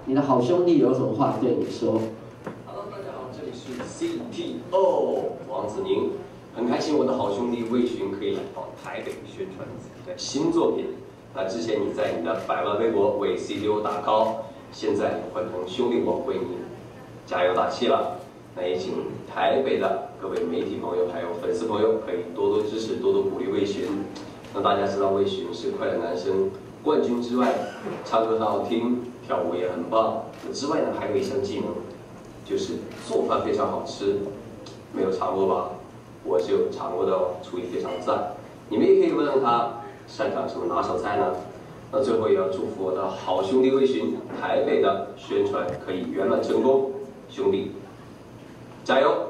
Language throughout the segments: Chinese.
你的好兄弟有什么话对你说 ？Hello， 大家好，这里是 CTO 王子宁，很开心我的好兄弟魏巡可以来到台北宣传自己的新作品。那之前你在你的百万微博为 CTO 打 call， 现在换成兄弟我为你加油打气了。那也请台北的各位媒体朋友还有粉丝朋友可以多多支持，多多鼓励魏巡。那大家知道魏巡是快乐男声冠军之外，唱歌很好听，跳舞也很棒。之外呢，还有一项技能，就是做饭非常好吃。没有尝过吧？我是有尝过的哦，厨艺非常赞。你们也可以问问他擅长什么拿手菜呢？那最后也要祝福我的好兄弟魏巡台北的宣传可以圆满成功，兄弟加油！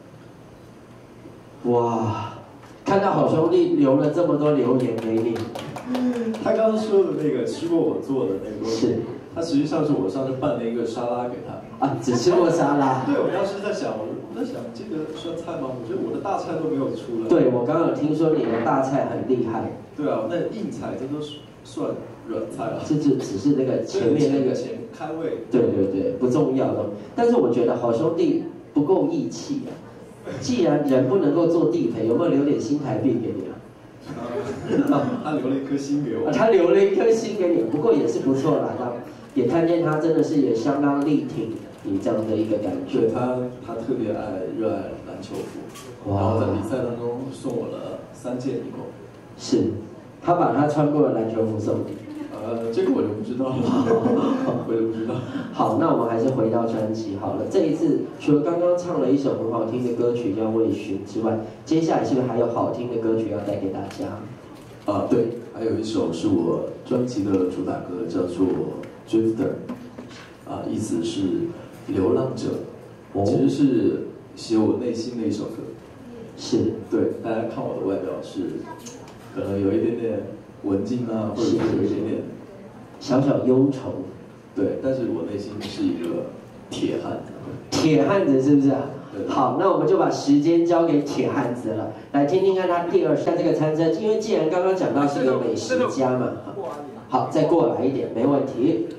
哇，看到好兄弟留了这么多留言给你。 他刚刚说的那个吃过我做的那个东西， 是， 他实际上是我上次拌了一个沙拉给他。 啊，只吃过沙拉。 对，我当时在想，这个算菜吗？我觉得我的大菜都没有出来。 对，我刚刚有听说你的大菜很厉害。 对啊，那硬菜这都算软菜了。 这只是那个前面那个前开胃。 对对对，不重要的。但是我觉得好兄弟不够义气啊。既然人不能够做地陪，有没有留点新台币给你啊？ 他留了一颗心给我。 他留了一颗心给你，不过也是不错啦。也看见他真的是也相当力挺你这样的一个感觉。 对他特别热爱篮球服，然后在比赛当中送我了3件一共。 是，他把他穿过的篮球服送你。 这个我就不知道了，我就不知道。 好，那我们还是回到专辑好了。这一次除了刚刚唱了一首很好听的歌曲叫《魏巡》之外，接下来是不是还有好听的歌曲要带给大家？ 对，还有一首是我专辑的主打歌，叫做《Drifter》，意思是流浪者，其实是写我内心的一首歌。 是， 对，大家看我的外表是，可能有一点点文静啊，或者是有一点点小小忧愁。 对，但是我内心是一个铁汉子。 铁汉子是不是啊？ 对。 好，那我们就把时间交给铁汉子了，来听听看他第二下这个餐车，因为既然刚刚讲到是个美食家嘛，好，再过来一点没问题。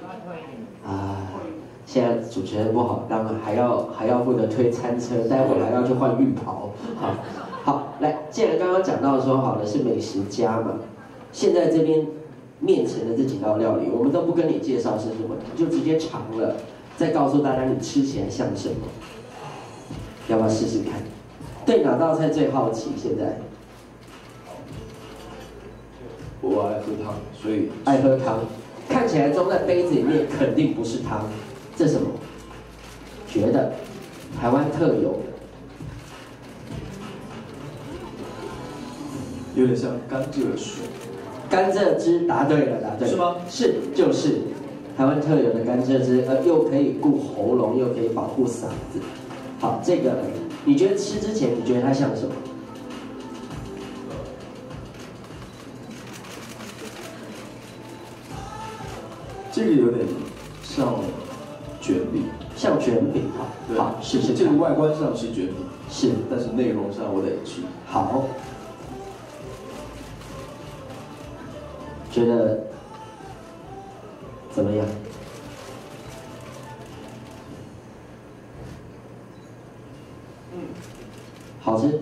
现在主持人不好当啊，还要负责推餐车，待会儿还要去换浴袍。好，来，既然刚刚讲到说好了是美食家嘛，现在这边面前的这几道料理，我们都不跟你介绍是什么，你就直接尝了，再告诉大家你吃起来像什么，要不要试试看？对哪道菜最好奇？现在？ 我爱喝汤，所以爱喝汤，看起来装在杯子里面肯定不是汤。这是什么？觉得台湾特有的， 有点像甘蔗水。 甘蔗汁，答对了，答对了。 是吗？ 是，就是台湾特有的甘蔗汁，又可以顾喉咙，又可以保护嗓子。好，这个你觉得吃之前，你觉得它像什么？ 这个有点像卷饼， 像卷饼哈。好，试试看。 这个外观上是卷饼， 是， 但是内容上我得吃。 好，觉得怎么样？好吃。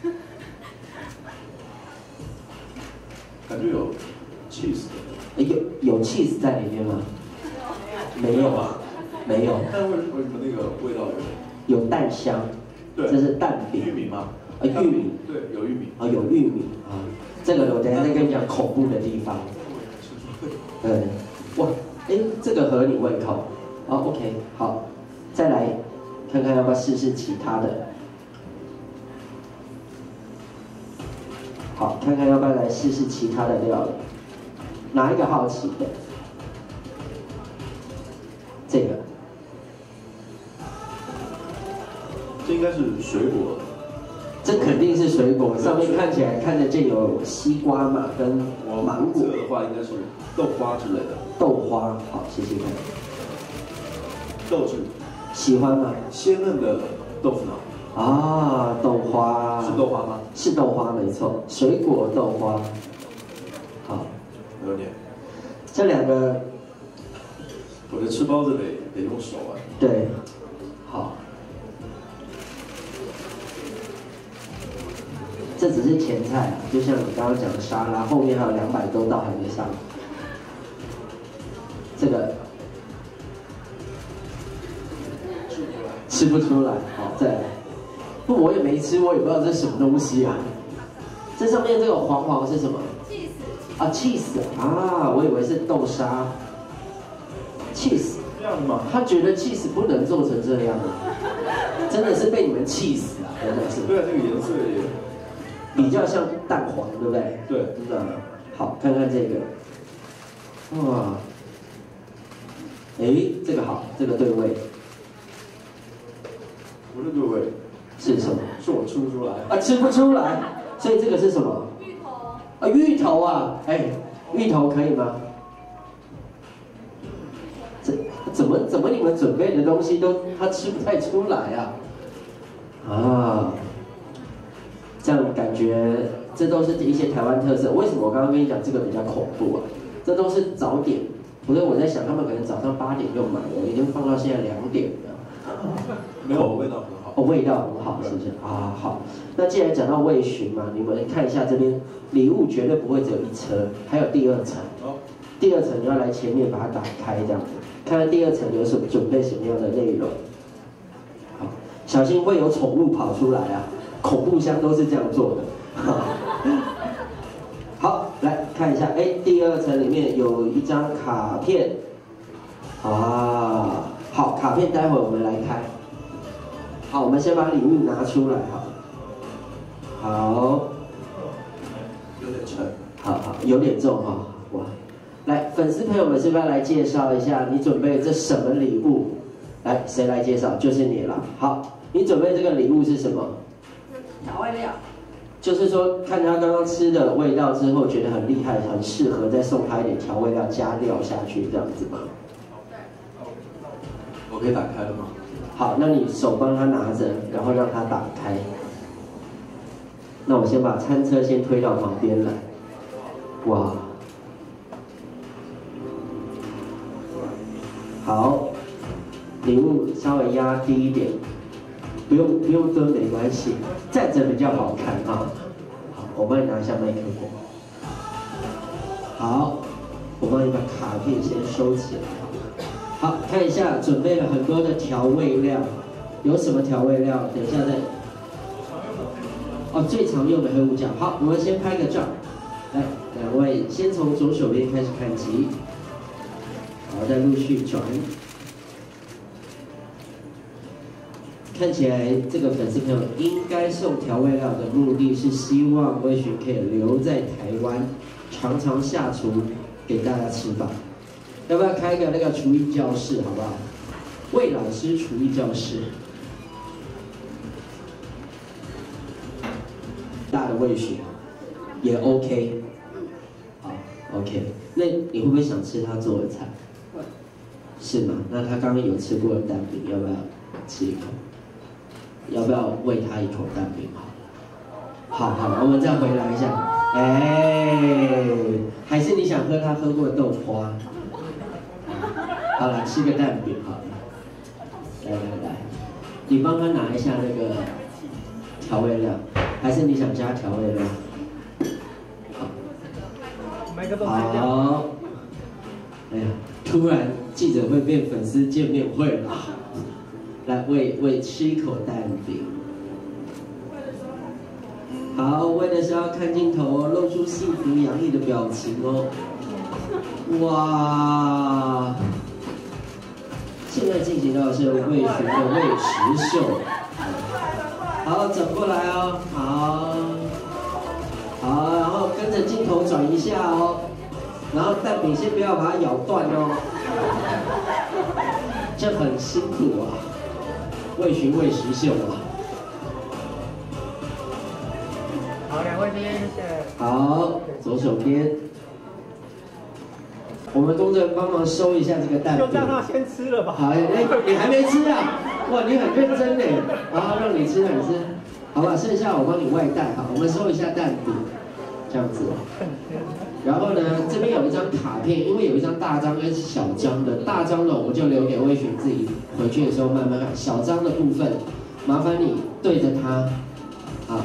感觉有 cheese 的。 有 cheese 在里面吗？没有啊，没有。 但为什么那个味道有蛋香？ 对， 这是蛋饼。 玉米吗？ 玉米。 对，有玉米。 有玉米啊。这个我等一下再跟你讲恐怖的地方。哇，这个合你胃口。OK， 好，再来看看要不要试试其他的。好，看看要不要来试试其他的料理。哪一个好奇的？这个。 这应该是水果。 这肯定是水果，上面看起来看得见有西瓜嘛，跟芒果。 这个的话应该是豆花之类的。 豆花，好，试试看。 豆制。喜欢吗？鲜嫩的豆腐脑。 啊，豆花。 是豆花吗？ 是豆花，没错，水果豆花。好， 有点。 这两个我觉得吃包子得用手啊。 对，好。这只是前菜啊，就像你刚刚讲的沙拉，后面还有200多道还没上。这个吃不出来，好，再来。不，我也没吃，我也不知道这是什么东西啊。这上面这个黄是什么？ cheese 啊 ，cheese 啊，我以为是豆沙。cheese 这样吗？ 他觉得 cheese 不能做成这样啊，真的是被你们气死啊！真的是。 对啊，这个颜色也比较像蛋黄，对不对？ 对。 那好，看看这个，哇，哎，这个好，这个对味。 不是对味， 是什么？ 是我吃不出来啊，吃不出来。所以这个是什么？芋头。啊，芋头啊，哎，芋头可以吗？怎么你们准备的东西都他吃不太出来啊？啊，这样感觉这都是一些台湾特色。为什么我刚刚跟你讲这个比较恐怖啊？这都是早点，不是我在想他们可能早上8点就买了，已经放到现在2点了。 没有，味道很好。 哦，味道很好，是不是？啊，好。那既然讲到味巡嘛，你们看一下这边礼物绝对不会只有1车，还有第2层。哦。第2层你要来前面把它打开，这样子，看看第2层有什么准备什么样的内容。好，小心会有宠物跑出来啊！恐怖箱都是这样做的。好，来看一下，哎，第2层里面有一张卡片。啊，好，卡片待会我们来开。好，我们先把礼物拿出来，好， 有点沉， 好，有点重哈，哇，来，粉丝朋友们是不是要来介绍一下你准备这什么礼物？来，谁来介绍？就是你了。好，你准备这个礼物是什么？ 调味料。 就是说，看他刚刚吃的味道之后，觉得很厉害，很适合再送他一点调味料加料下去，这样子吗？ 对。 我可以打开了吗？ 好，那你手帮他拿着，然后让他打开。那我先把餐车先推到旁边来。哇，好，礼物稍微压低一点，不用蹲没关系，站着比较好看啊。好，我帮你拿一下麦克风。好，我帮你把卡片先收起来。好，看一下，准备了很多的调味料，有什么调味料？等一下再。哦，最常用的黑胡椒。好，我们先拍个照。来，2位先从左手边开始看起，好，再陆续转。看起来这个粉丝朋友应该送调味料的目的是希望魏巡可以留在台湾，常常下厨给大家吃饭。要不要开个那个厨艺教室，好不好？魏老师厨艺教室，大的魏巡也 OK， 好 OK。那你会不会想吃他做的菜？会，是吗？那他刚刚有吃过的蛋饼，要不要吃一口？要不要喂他一口蛋饼？好，我们再回来一下。哎，还是你想喝他喝过的豆花？好了，吃个蛋饼好了。来，你帮他拿一下那个调味料，还是你想加调味料？好。哎呀，突然记者会变粉丝见面会了。来，喂，吃一口蛋饼。好，为的是要看镜头哦，露出幸福洋溢的表情哦。哇！现在进行到的是魏巡的喂食秀。好，转过来哦，好，然后跟着镜头转一下哦，然后蛋饼先不要把它咬断哦，这很辛苦啊，魏巡喂食秀啊。 好，2位这边谢谢。 好，左手边。我们工作人员帮忙收一下这个蛋饼。 就让他先吃了吧。 好，你还没吃啊？哇，你很认真呢。好，让你吃，好吧，剩下我帮你外带。好，我们收一下蛋饼，这样子。 然后呢，这边有一张卡片，因为有一张大张跟小张的，大张的我们就留给魏璇自己回去的时候慢慢看。小张的部分，麻烦你对着他，啊，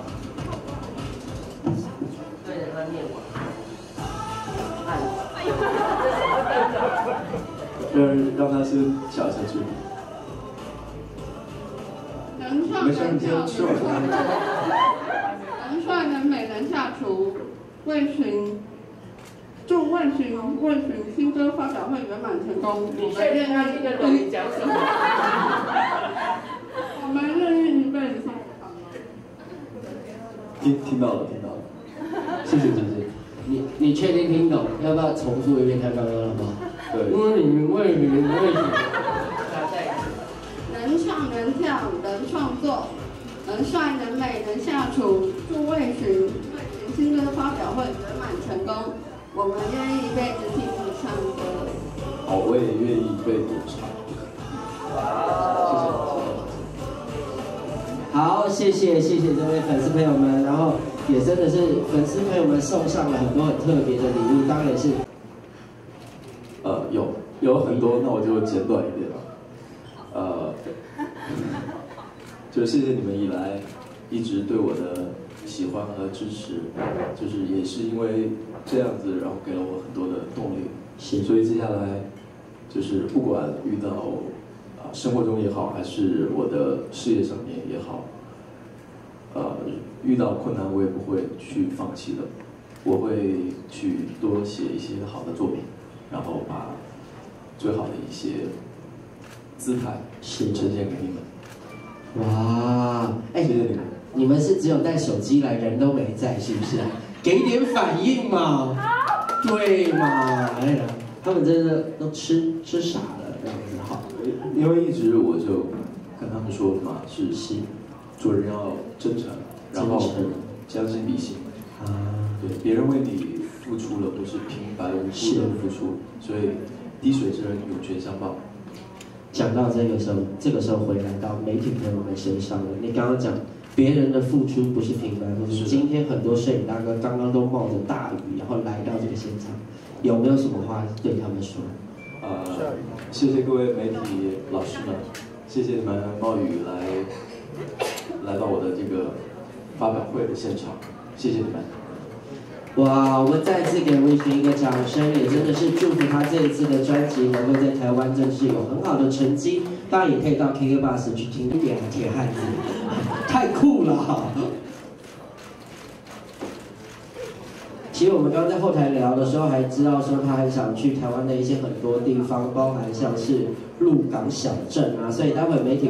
对着他念完， 让他先小声去。 人上人跳人帅人美人下厨，祝魏群新歌发表会圆满成功。 你确定他听得懂你讲什么？ 我们愿意一辈子送给他们。 听到了，谢谢。 你确定听懂？要不要重复一遍他刚刚的话？ 对。 魏群。 人唱人跳人创作，人帅人美人下厨，祝魏群新歌发表会圆满成功。我们愿意一辈子听你唱歌。 好，我也愿意一辈子唱。 好，谢谢这位粉丝朋友们，然后也真的是粉丝朋友们送上了很多很特别的礼物，当然也是， 有很多，那我就简短一点了。就谢谢你们以来一直对我的喜欢和支持，就是也是因为这样子，然后给了我很多的动力。 是， 所以接下来就是不管遇到生活中也好，还是我的事业上面也好，遇到困难我也不会去放弃的，我会去多写一些好的作品，然后把最好的一些姿态呈现给你们。 哇， 谢谢你们。 你们是只有带手机来，人都没在，是不是？给点反应嘛，对嘛？哎呀，他们真的都吃傻了，这样子好。 因为一直我就跟他们说嘛，是做人要真诚，然后将心比心。对，别人为你付出了，不是平白无故的付出，所以滴水之恩涌泉相报。 讲到这个时候回来到媒体朋友们身上了。你刚刚讲别人的付出不是平白无故，今天很多摄影大哥刚刚都冒着大雨，然后来到这个现场，有没有什么话对他们说？ 谢谢各位媒体老师们，谢谢你们冒雨来到我的这个发表会的现场，谢谢你们。 哇，我们再次给魏群一个掌声，也真的是祝福他这一次的专辑能够在台湾真是有很好的成绩。当然也可以到 KKBOX 去听一点铁汉子，太酷了。其实我们刚刚在后台聊的时候，还知道说他很想去台湾的一些很多地方，包含像是鹿港小镇啊，所以待会媒体。